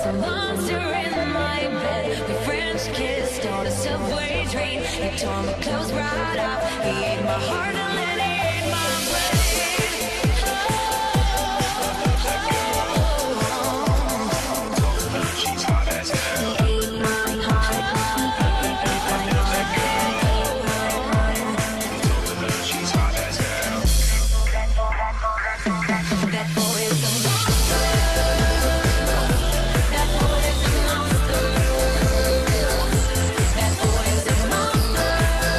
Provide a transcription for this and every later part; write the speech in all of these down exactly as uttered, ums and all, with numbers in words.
a monster in my bed. We French kissed on a subway train. He tore my clothes right off. He ate my heart and then he ate my brain. She's hot as hell. He ate my heart. She's hot as hell. That boy is a monster. That boy is a monster. That boy is a monster.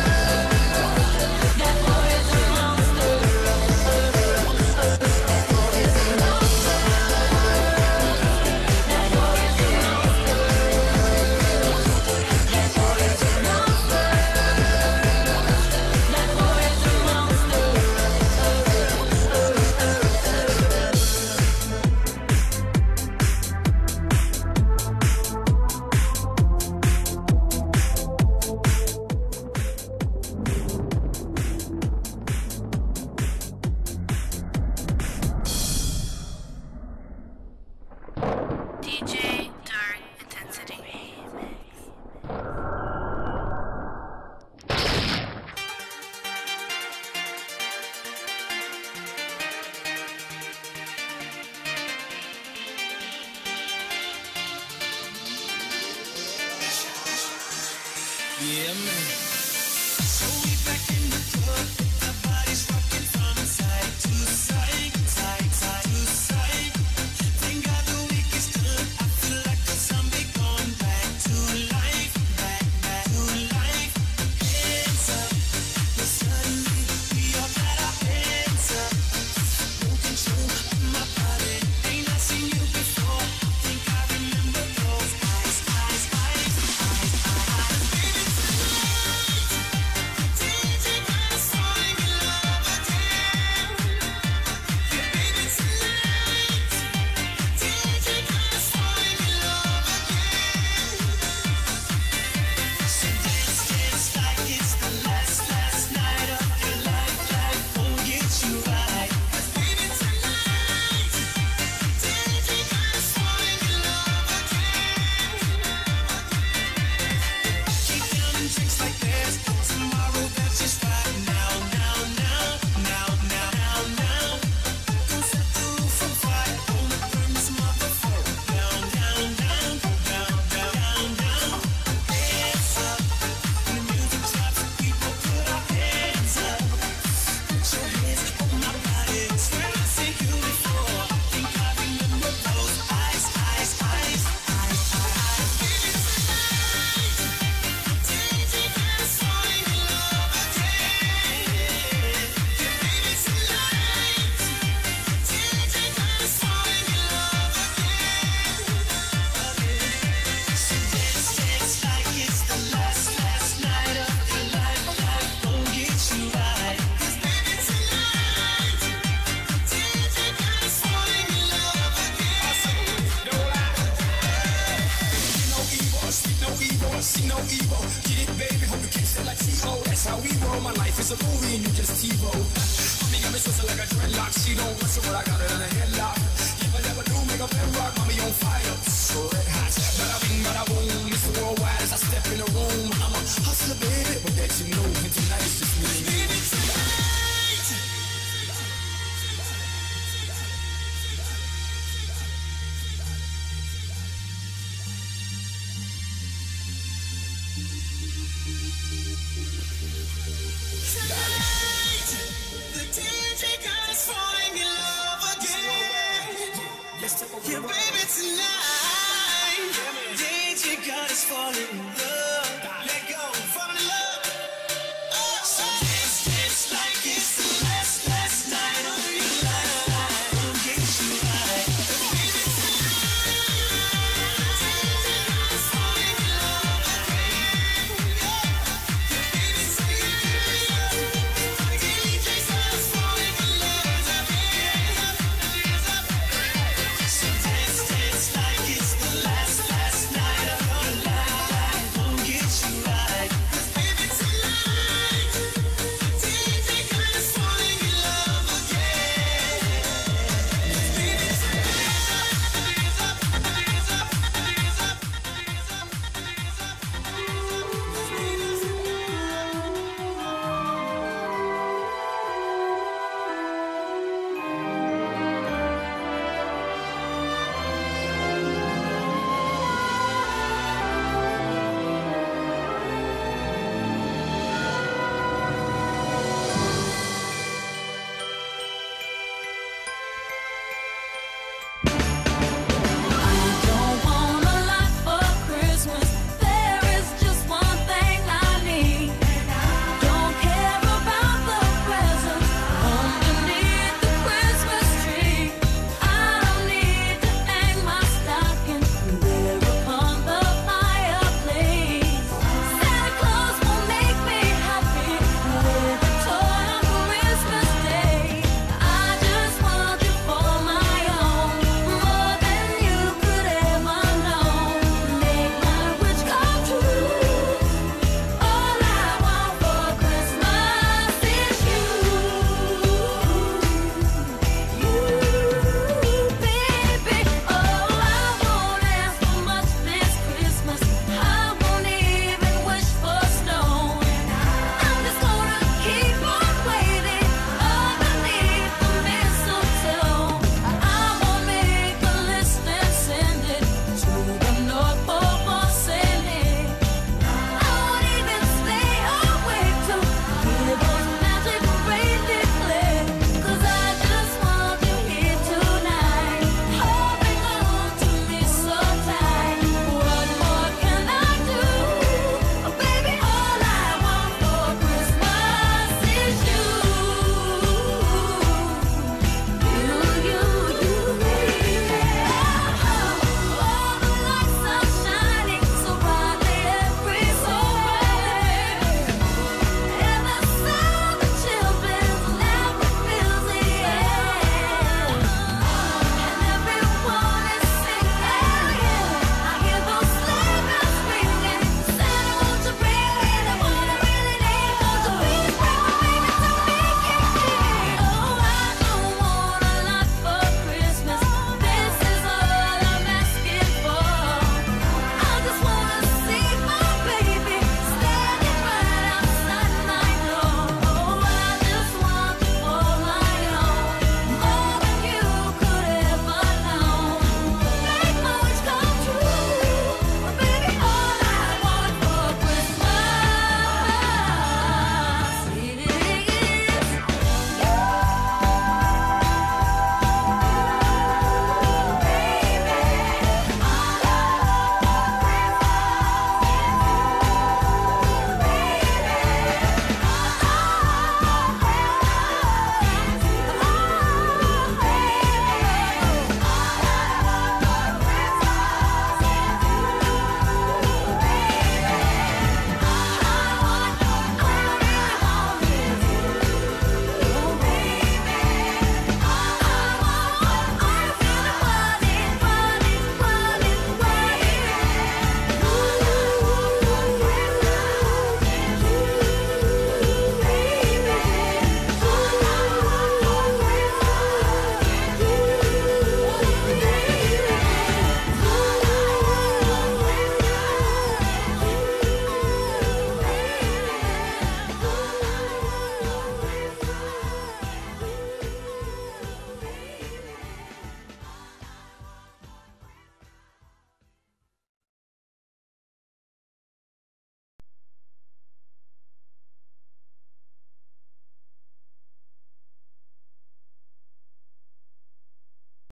That boy is a monster. That boy is a monster. That boy is a monster. That boy is a monster. That boy is a monster. D J Dark Intensity. Yeah, man. So we back in the club, the body's rocking from side to side, side, side to side. Thank God the week is done. I feel like a zombie going back to life, back, back to life. Hands up, but suddenly we all got our hands up. No control of my body. Ain't I seen you before? I think I remember those eyes, eyes, eyes, eyes, eyes. Baby, see no evil. Get it, baby, hope you catch it like T O. That's how we roll. My life is a movie and you just TiVo. Mommy got me twisted like a dreadlock. She don't wrestle, but I got it in a headlock. If I never do, make a bedrock. Mommy on fire, so red hot. Bada bing, bada boom. Mister Worldwide as I step in the room. I'm a hustler, baby, but that you know. And tonight it's just me and you.